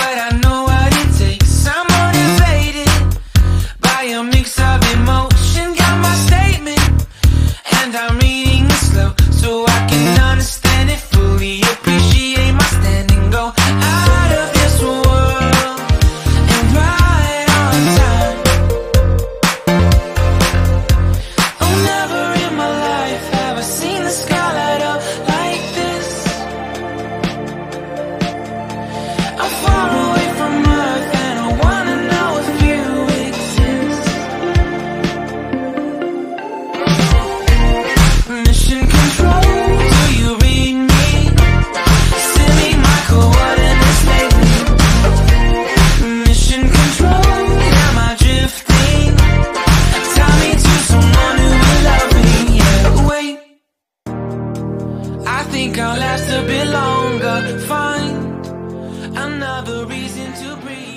but I know what it takes. I'm motivated by a mix of emotion. Got my statement, and I'm reading it slow so I can understand it fully. Appreciate my standing, go out of this world and right on time. Oh, never in my life have I seen the sky light up like this. I'm far away from Earth and I wanna know if you exist. Mission control, do you read me? Send me my coordinates lately. Mission control, am I drifting? Tie me to someone who will love me. Yeah, wait, I think I'll last a bit longer. Find another reason to breathe.